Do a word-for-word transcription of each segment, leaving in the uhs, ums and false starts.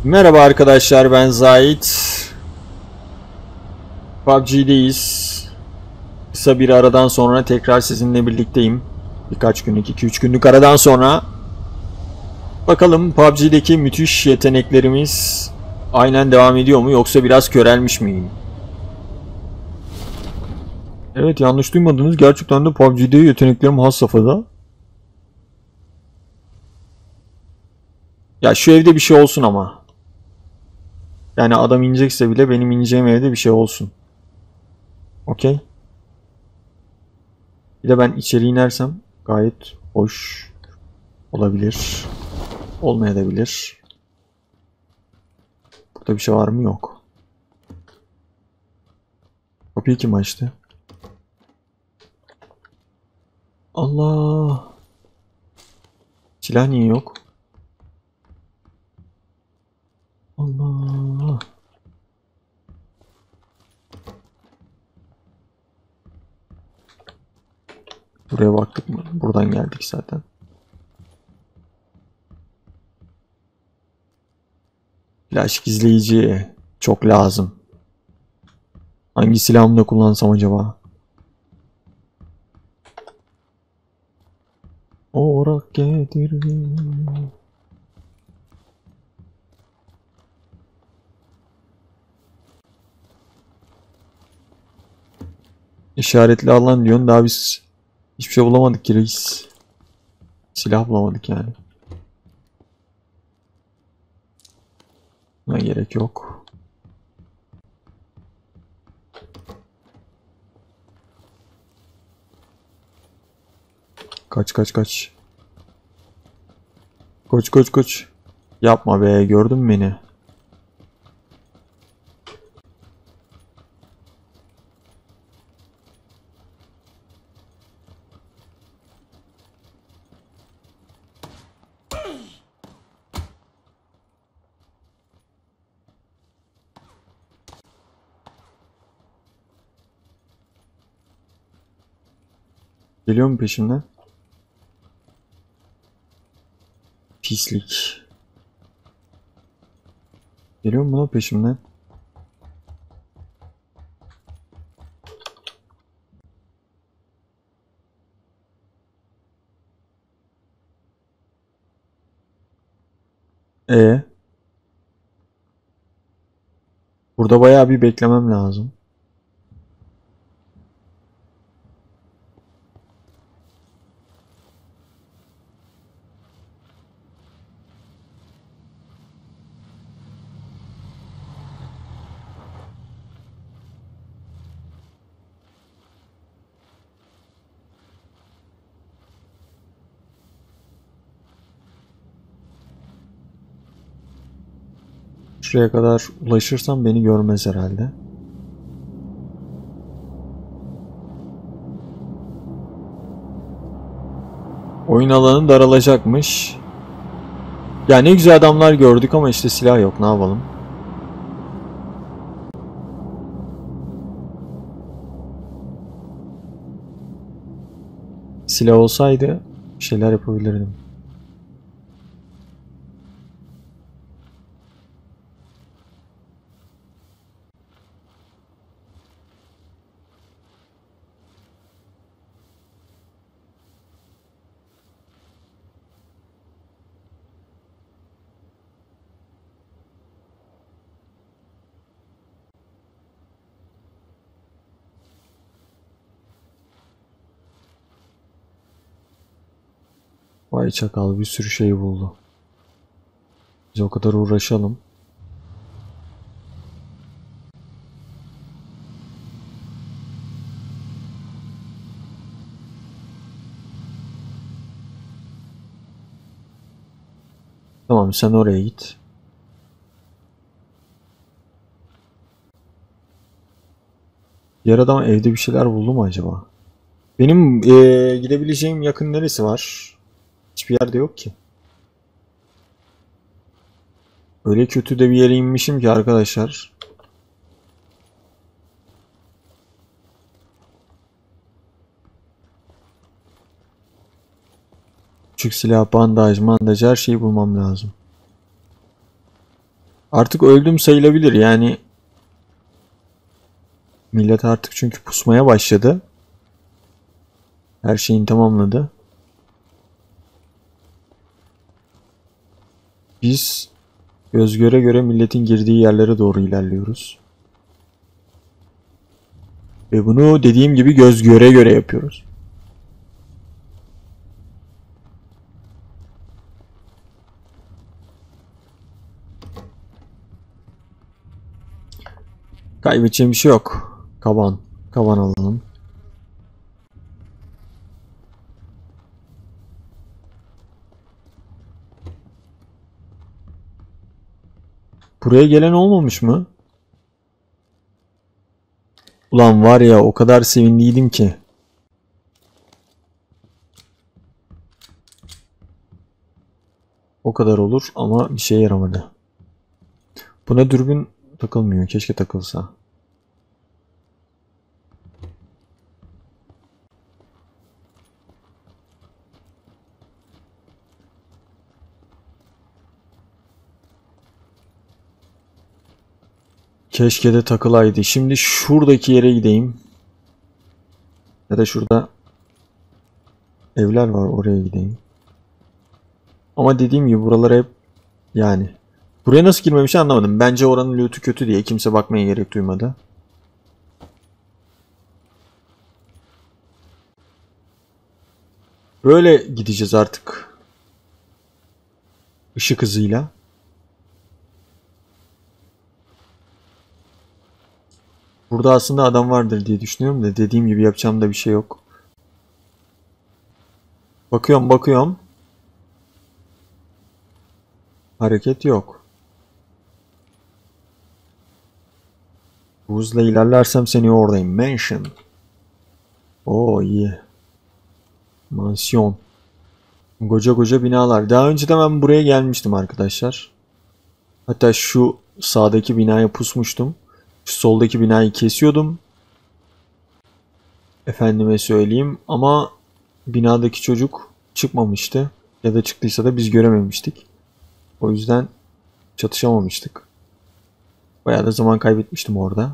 Merhaba arkadaşlar, ben Zahit. P U B G'deyiz. Kısa bir aradan sonra tekrar sizinle birlikteyim. Birkaç günlük, iki üç günlük aradan sonra. Bakalım P U B G'deki müthiş yeteneklerimiz aynen devam ediyor mu, yoksa biraz körelmiş miyim? Evet, yanlış duymadınız. Gerçekten de P U B G'de yeteneklerim has safhada. Ya şu evde bir şey olsun ama. Yani adam inecekse bile benim ineceğim evde bir şey olsun. Okey. Bir de ben içeri inersem gayet hoş olabilir. Olmayabilir. Burada bir şey var mı? Yok. Kapıyı kim açtı? Allah! Silah niye yok? Allah! Buraya baktık mı? Buradan geldik zaten. Flash gizleyici çok lazım. Hangi silahımı da kullansam acaba? Orak getirdim. İşaretli alan diyorsun, daha biz hiçbir şey bulamadık ki reis. Silah bulamadık yani. Buna gerek yok. Kaç kaç kaç. Koç koç koç. Yapma be, gördün mü beni? Geliyor mu peşimden? Pislik. Geliyor mu lan peşimden? E burada bayağı bir beklemem lazım. Şuraya kadar ulaşırsam beni görmez herhalde. Oyun alanı daralacakmış. Ya ne güzel adamlar gördük ama işte silah yok, ne yapalım? Silah olsaydı bir şeyler yapabilirdim. Vay çakal, bir sürü şey buldu. Biz o kadar uğraşalım. Tamam, sen oraya git. Diğer adam evde bir şeyler buldu mu acaba? Benim eee, gidebileceğim yakın neresi var? Hiçbir yerde yok ki. Öyle kötü de bir yere inmişim ki arkadaşlar. Küçük silah, bandaj, mandaj, her şeyi bulmam lazım. Artık öldüm sayılabilir yani. Millet artık çünkü pusmaya başladı. Her şeyini tamamladı. Biz göz göre göre milletin girdiği yerlere doğru ilerliyoruz. Ve bunu dediğim gibi göz göre göre yapıyoruz. Kaybedeceğim bir şey yok. Kaban. Kaban alalım. Buraya gelen olmamış mı? Ulan var ya, o kadar sevinliydim ki. O kadar olur ama bir şeye yaramadı. Buna dürbün takılmıyor. Keşke takılsa. Keşke de takılaydı. Şimdi şuradaki yere gideyim. Ya da şurada evler var, oraya gideyim. Ama dediğim gibi buralar hep yani. Buraya nasıl girmemiş anlamadım. Bence oranın loot'u kötü diye kimse bakmaya gerek duymadı. Böyle gideceğiz artık. Işık hızıyla. Burada aslında adam vardır diye düşünüyorum da dediğim gibi yapacağım da bir şey yok. Bakıyorum bakıyorum. Hareket yok. Bu hızla ilerlersem seni oradayım. Mansion. Oo iyi. Mansiyon. Koca koca binalar. Daha önce de ben buraya gelmiştim arkadaşlar. Hatta şu sağdaki binaya pusmuştum. Şu soldaki binayı kesiyordum. Efendime söyleyeyim ama binadaki çocuk çıkmamıştı. Ya da çıktıysa da biz görememiştik. O yüzden çatışamamıştık. Bayağı da zaman kaybetmiştim orada.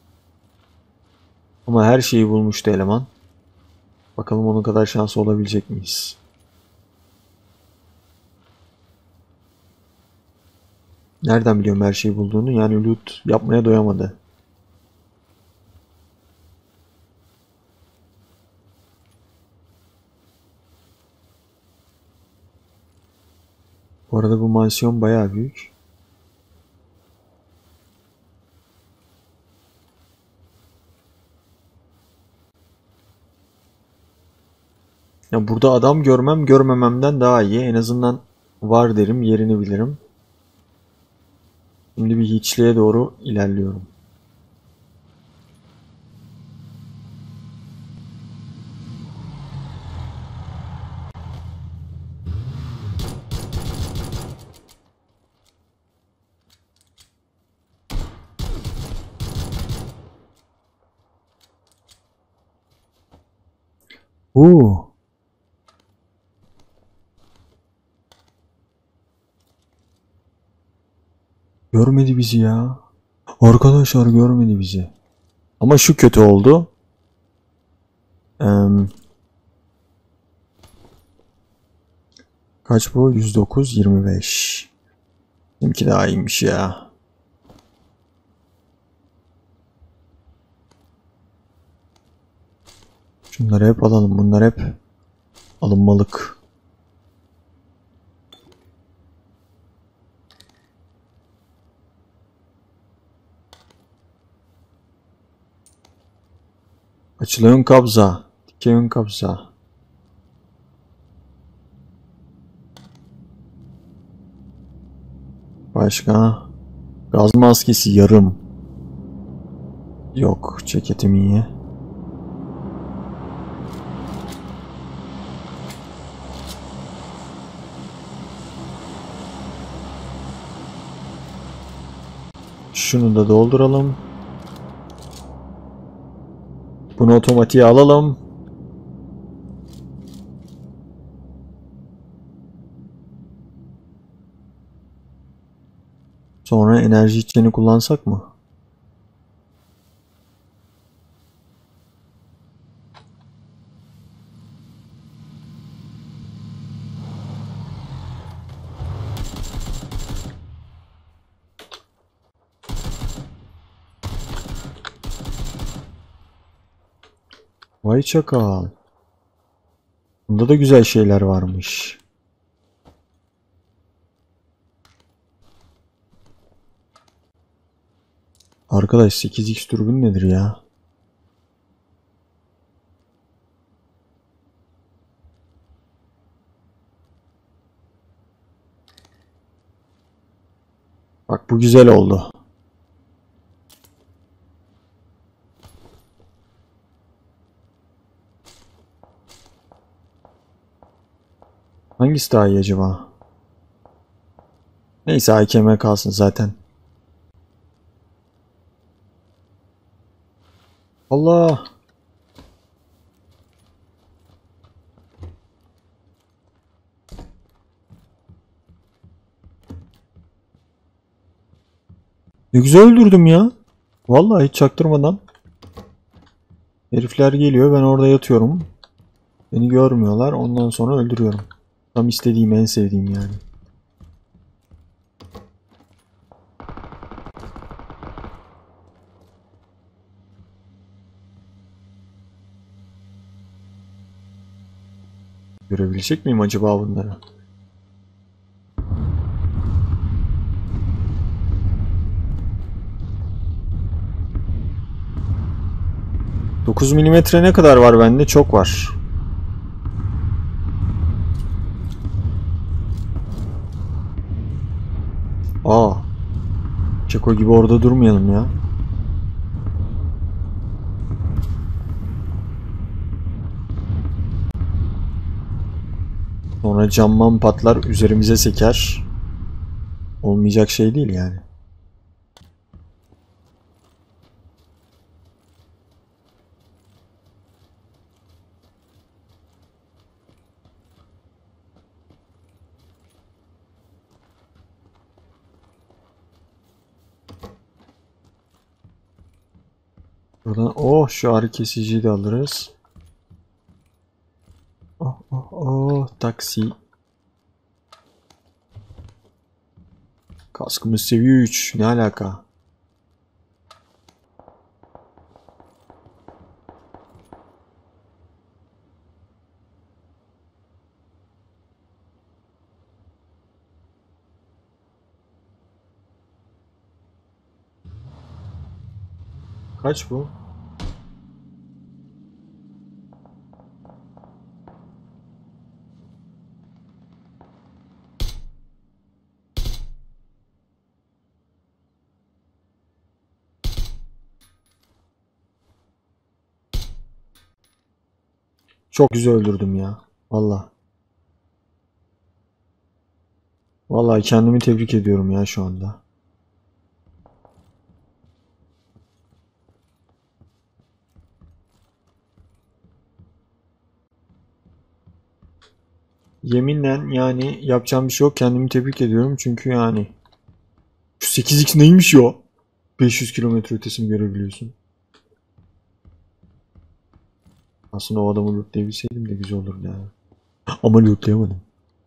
Ama her şeyi bulmuştu eleman. Bakalım onun kadar şanslı olabilecek miyiz? Nereden biliyorum her şeyi bulduğunu? Yani loot yapmaya doyamadı. Bu arada bu mansiyon bayağı büyük. Ya burada adam görmem görmememden daha iyi. En azından var derim, yerini bilirim. Şimdi bir hiçliğe doğru ilerliyorum. Oo. Görmedi bizi ya. Arkadaşlar görmedi bizi. Ama şu kötü oldu. Ee, kaç bu? yüz dokuz, yirmi beş. Benimki daha iyiymiş ya. Şunları hep alalım. Bunlar hep alınmalık. Açılı ön kabza. Dikey ön kabza. Başka? Gaz maskesi yarım. Yok. Ceketim iyi. Şunu da dolduralım. Bunu otomatiğe alalım. Sonra enerji içeceğini kullansak mı? Vay çakal. Bunda da güzel şeyler varmış. Arkadaş sekiz x türbin nedir ya? Bak bu güzel oldu. Hangisi daha iyi acaba? Neyse A K M kalsın zaten. Allah! Ne güzel öldürdüm ya. Vallahi hiç çaktırmadan. Herifler geliyor, ben orada yatıyorum. Beni görmüyorlar, ondan sonra öldürüyorum. Tam istediğim, en sevdiğim yani. Görebilecek miyim acaba bunları? dokuz milimetre ne kadar var bende? Çok var. Aa. Çeko gibi orada durmayalım ya. Sonra camman patlar, üzerimize seker. Olmayacak şey değil yani. Buradan oh şu ağrı kesiciyi de alırız. Oh oh oh taksi. Kaskımız seviye üç. Ne alaka? Kaç bu? Çok güzel öldürdüm ya. Vallahi. Vallahi kendimi tebrik ediyorum ya şu anda. Yeminle yani yapacağım bir şey yok. Kendimi tebrik ediyorum çünkü yani şu sekiz x neymiş ya? beş yüz kilometre ötesini görebiliyorsun. Aslında o adamı lootlayabilseydim de güzel olurdu yani. Ama lootlayamadım.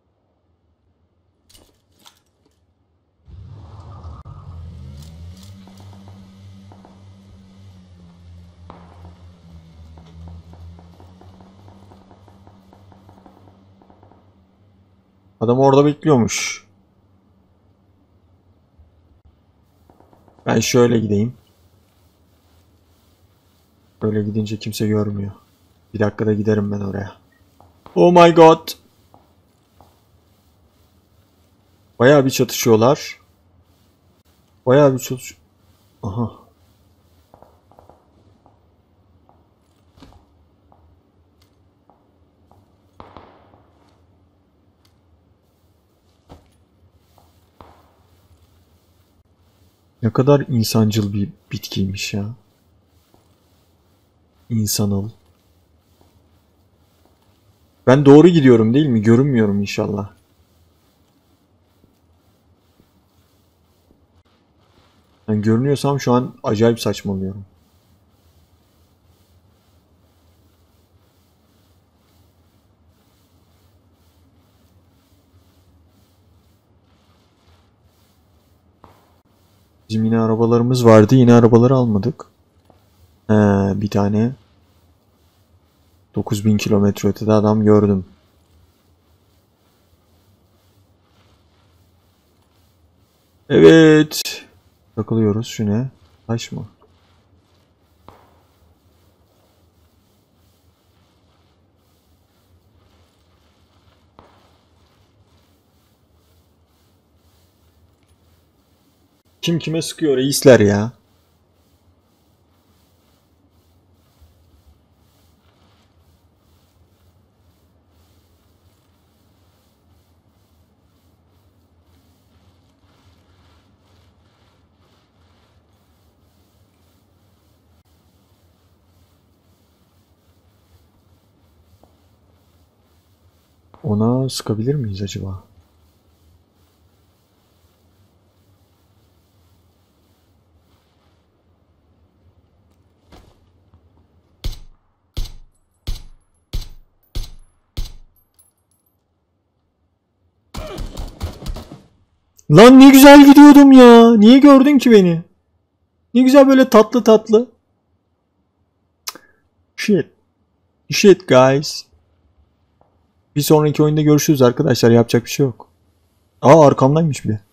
Adam orada bekliyormuş. Ben şöyle gideyim. Böyle gidince kimse görmüyor. Bir dakikada giderim ben oraya. Oh my god. Bayağı bir çatışıyorlar. Bayağı bir çatış... Aha. Ne kadar insancıl bir bitkiymiş ya. İnsanıl. Ben doğru gidiyorum değil mi? Görünmüyorum inşallah. Yani görünüyorsam şu an acayip saçmalıyorum. Bizim yine arabalarımız vardı. Yine arabaları almadık. He, bir tane dokuz bin kilometre ötede adam gördüm. Evet. Takılıyoruz. Şu ne? Taş mı? Kim kime sıkıyor reisler ya? Ona sıkabilir miyiz acaba? Lan ne güzel gidiyordum ya. Niye gördün ki beni? Ne güzel böyle tatlı tatlı. Shit. Shit guys. Bir sonraki oyunda görüşürüz arkadaşlar. Yapacak bir şey yok. Aa arkamdaymış bile.